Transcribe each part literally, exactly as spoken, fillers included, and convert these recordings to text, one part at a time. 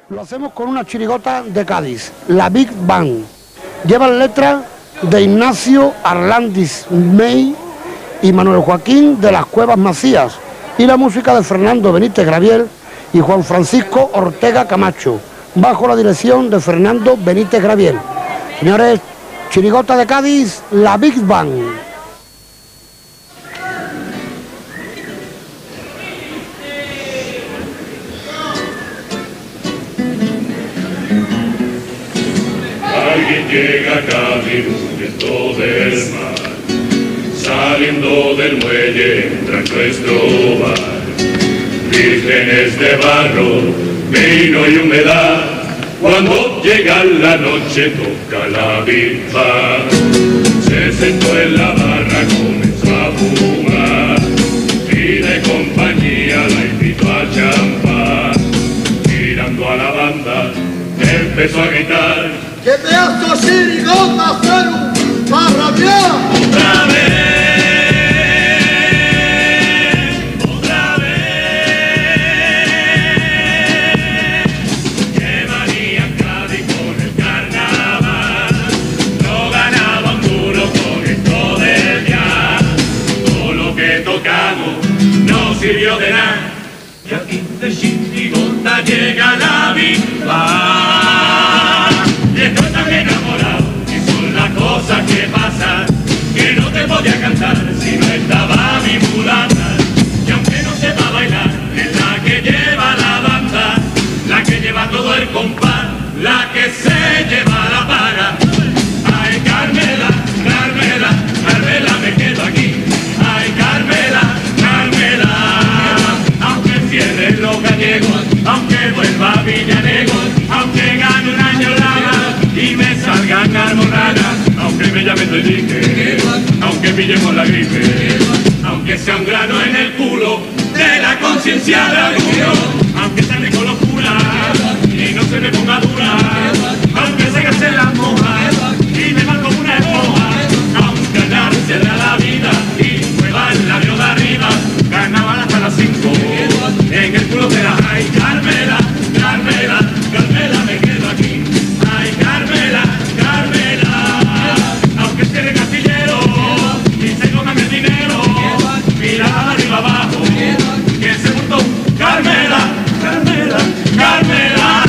Lo hacemos con una chirigota de Cádiz, la Big Bang. Lleva letra de Ignacio Arlandis May y Manuel Joaquín de las Cuevas Macías y la música de Fernando Benítez Graviel y Juan Francisco Ortega Camacho, bajo la dirección de Fernando Benítez Graviel. Señores, chirigota de Cádiz, la Big Bang. Alguien llega a Cádiz huyendo del mar, saliendo del muelle entra en nuestro bar. Vírgenes de barro, vino y humedad, cuando llega la noche toca la Big Bang. Se sentó en la barra, comenzó a fumar, y de compañía la invitó a champán. Mirando a la banda, empezó a gritar: ¡qué pedazo de chirigota fueron para rabiar! ¡Otra vez! ¡Otra vez! ¡Qué María Cádiz con el carnaval! No ganaba un duro con esto del jazz. Todo lo que tocamos no sirvió de nada. Y aquí de chirigota llega la Big Bang. Estoy tan enamorado y son las cosas que pasan, que no te podía cantar si no estaba mi mulata. Y aunque no sepa bailar, es la que lleva la banda, la que lleva todo el compás, la que se lleva la para. Ay, Carmela, Carmela, Carmela, me quedo aquí. Ay, Carmela, Carmela, aunque cierren los gallegos, aunque vuelva a Villalegos, aunque gane un año larga y me salgan almorranas, aunque me llame Enrique, aunque pillemos la gripe, aunque sea un grano en el culo de la conciencia de alguno, aunque salga con locura y no se me ponga dura, aunque se gasten las mojas y me van como una esponja, aunque ganar cierra la vida y mueva el labio de arriba, carnaval hasta las cinco, en el culo de la ay, Carmela, Carmela, Carmela, me quedo aquí. Ay, Carmela, Carmela, aunque esté gatillero y se coman el dinero, mira arriba abajo, que se juntó Carmela, Carmela, Carmela.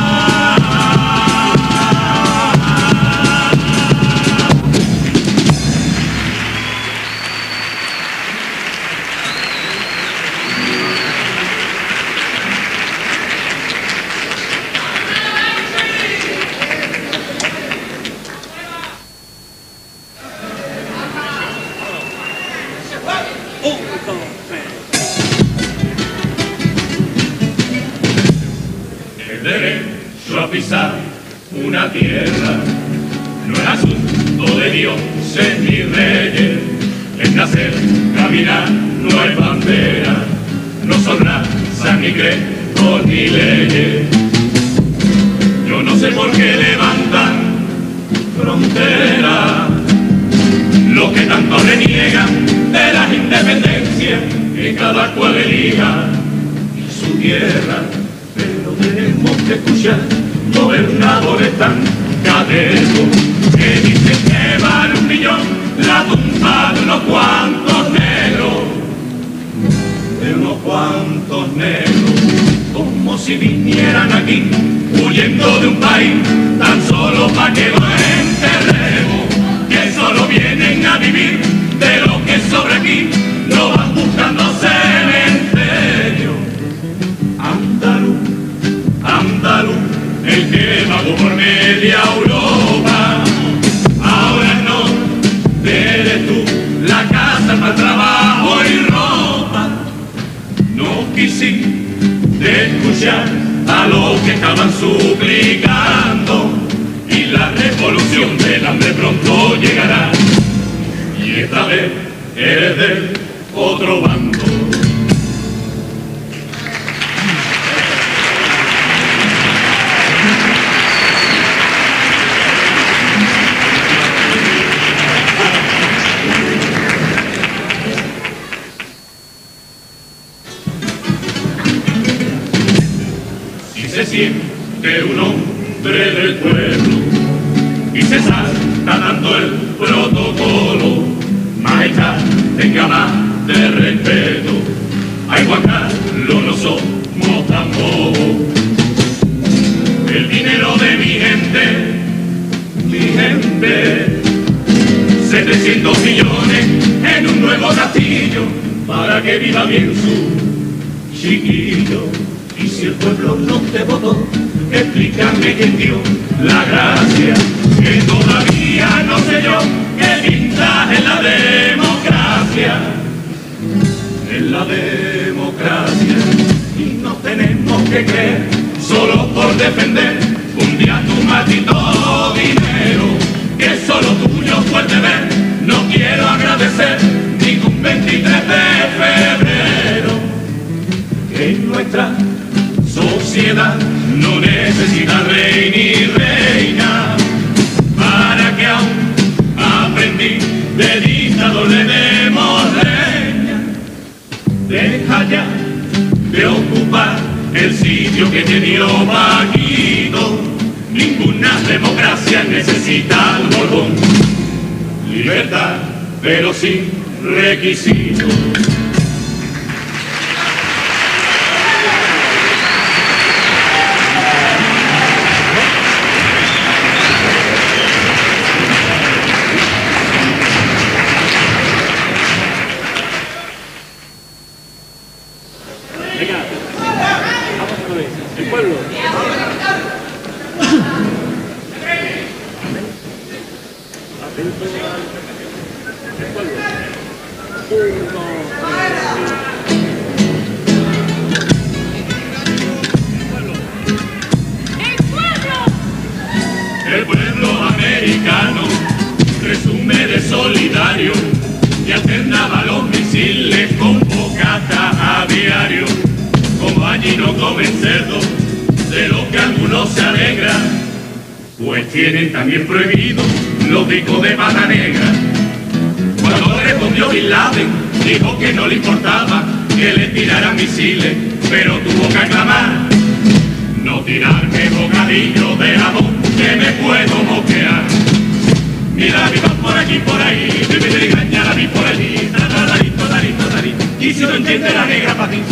El derecho a pisar una tierra no es asunto de dioses ni reyes, es nacer, caminar, no hay bandera, no son razas ni credos ni leyes. Yo no sé por qué levantan fronteras los que tanto reniegan de las independencias, que cada cual elija su tierra. Pero tenemos que escuchar gobernadores tan catetos que dicen que vale un millón la tumba de unos cuantos negros, de unos cuantos negros, como si vinieran aquí huyendo de un país tan solo para que lo enterremos, que solo vienen a vivir de lo que sobre aquí no van buscando cementerio. Andaluz, andaluz, el que vagó por media Europa, ahora no, eres tú la casa para el trabajo y ropa. No quisiste escuchar a los que estaban suplicando, y la revolución del hambre pronto llegará, y esta vez eres del otro bando. Si se siente que un hombre del pueblo y se salta dando el protocolo. Majestad, tenga más de respeto. Ay, Juan Carlos, no somos tan bobos. El dinero de mi gente, mi gente, setecientos millones en un nuevo castillo para que viva bien su chiquillo. Y si el pueblo no te votó, explícame quién dio la gracia, que todavía no sé yo qué pinta en la democracia, en la democracia. Y no tenemos que creer solo por defender un día tu maldito dinero, que solo tuyo fue el deber. No quiero agradecer ningún veintitrés de febrero, que en nuestra sociedad no necesita rey ni reina, para que a un aprendiz de dictador le demos leña. Deja ya de ocupar el sitio que te dio Paquito. Ninguna democracia necesita al Borbón. Libertad, pero sin requisitos. Venga, vamos otra vez. El pueblo. Atento al el pueblo. Uno. El pueblo americano resume de solidario y alternaba los misiles con bocatas a diario. Como allí no comen cerdo, de lo que algunos se alegran, pues tienen también prohibido los discos de pata negra. Cuando respondió Bin Laden, dijo que no le importaba que le tiraran misiles, pero tuvo que aclamar: no tirarme bocadillo de jamón, que me puedo moquear. Mira, mi van por aquí, por ahí, me me engaña la vi por allí, taradito, taradito, taradito, y si no entiende la negra para ti.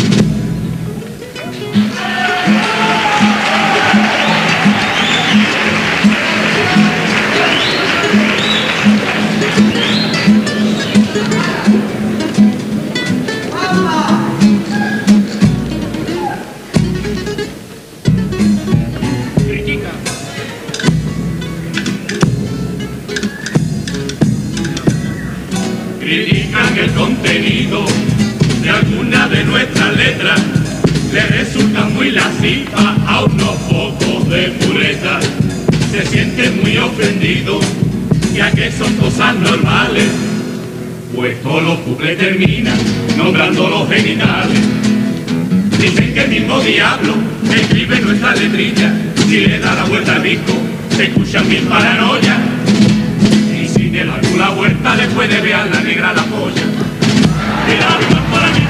Critican el contenido de alguna de nuestras letras, le resultan muy lascivas a unos pocos de pureza. Se sienten muy ofendidos, ya que son cosas normales, pues todos los cuplés terminan nombrando los genitales. Dicen que el mismo diablo escribe nuestra letrilla, si le da la vuelta al disco se escuchan mil paranoias. Y si le da la vuelta le puede ver a la negra la polla. Mira, por aquí.